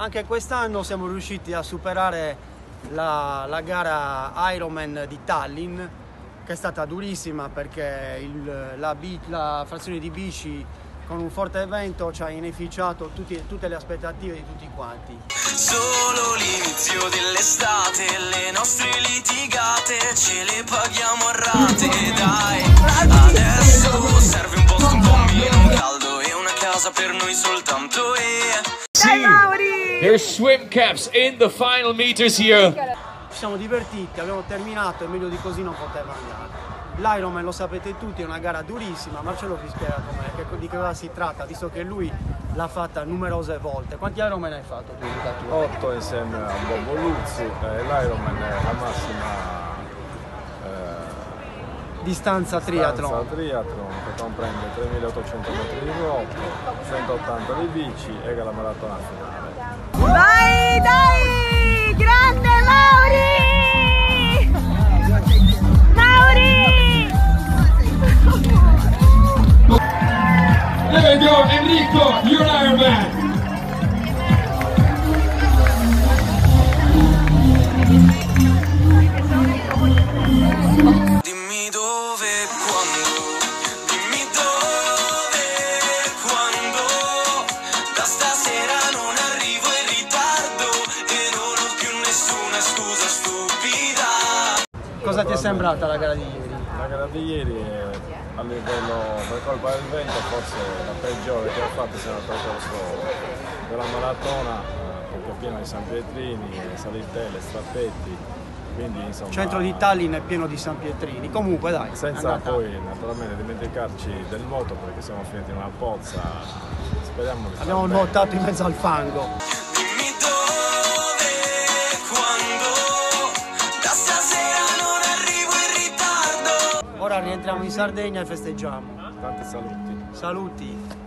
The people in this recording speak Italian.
Anche quest'anno siamo riusciti a superare la gara Ironman di Tallinn, che è stata durissima perché la frazione di bici con un forte vento ci ha inficiato tutte le aspettative di tutti quanti. Solo l'inizio dell'estate, le nostre litigate ce le paghiamo a rate, dai. Adesso serve un posto un po' meno caldo e una casa per noi soltanto Their swim caps in the final meters here. Ci siamo divertiti, abbiamo terminato e meglio di così non poteva andare. L'Ironman, lo sapete tutti, è una gara durissima. Marcello vi spiega di che cosa si tratta, visto che lui l'ha fatta numerose volte. Quanti Ironman hai fatto tu in vita tua? 8 insieme a Bobo Luzzi. L'Ironman è la massima distanza triathlon. Triathlon, che comprende 3.800 metri di nuoto, 180 di bici e la maratona finale. Vai, dai! Grande Mauri! Mauri! There you go, Enrico, you're an Ironman. Dimmi dove, quando, da stasera non arrivo in ritardo e non ho più nessuna scusa stupida. Cosa ti è sembrata la gara di ieri? La gara di ieri è, a livello, per colpa del vento, forse la peggiore che ho fatto sia il percorso della maratona, perché è pieno di San Pietrini, salitelle, strappetti. Quindi, insomma, Il centro di Tallinn è pieno di San Pietrini. Comunque dai, senza poi naturalmente dimenticarci del nuoto, perché siamo finiti in una pozza. Speriamo che abbiamo nuotato in mezzo al fango. Dimmi dove, quando, da stasera non arrivo in ritardo. Ora rientriamo in Sardegna e festeggiamo. Tanti saluti. Saluti.